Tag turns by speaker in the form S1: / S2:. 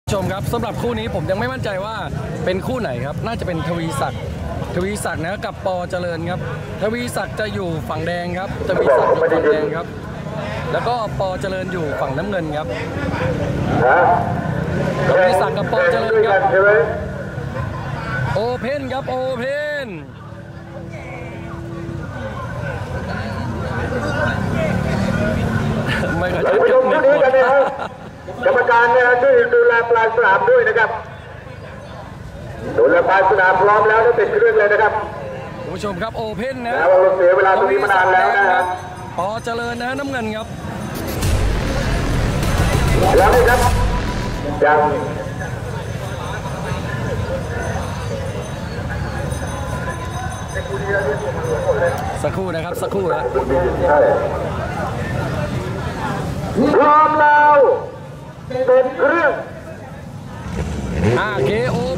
S1: ชมครับสำหรับคู่นี้ผมยังไม่มั่นใจว่าเป็นคู่ไหนครับน่าจะเป็นทวีศักดิ์นะกับปอเจริญครับทวีศักดิ์จะอยู่ฝั่งแดงครับทวีศักดิ์อยู่ฝั่งแดงครับแล้วก็ปอเจริญอยู่ฝั่งน้ำเงินครับทวีศักดิ์กับปอเจริญครับโอเพนครับโอเพนไม่เข้าใจ
S2: ชมคู่นี้กันนะครับกรรมการนะครับช่วยดูแลปลายสนามด้วยนะครับดูแลปลายสนามพร้อมแล้วจะติดเครื่องเลยนะครับ
S1: คุณผู้ชมครับโอเพนนะ
S2: เราเสียเวลาตรงนี้มานานแล้วนะครับ
S1: ปอเจริญนะน้ำเงินครับ
S2: แล้วนี่ครับยัง
S1: สักครู่นะครับสักครู่นะ
S2: พร้อมแล้วติดเครื่อง
S1: KO